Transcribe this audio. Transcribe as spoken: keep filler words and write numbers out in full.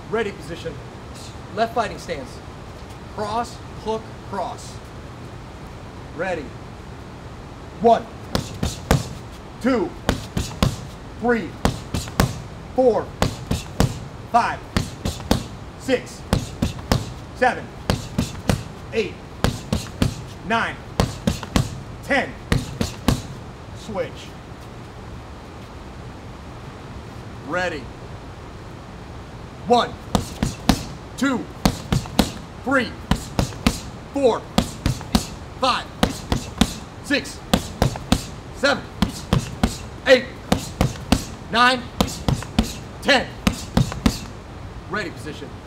Ready position. Left fighting stance. Cross, hook, cross. Ready. One, two, three, four, five, six, seven, eight, nine, ten. Switch. Ready. One, two, three, four, five, six, seven, eight, nine, ten. Ready position.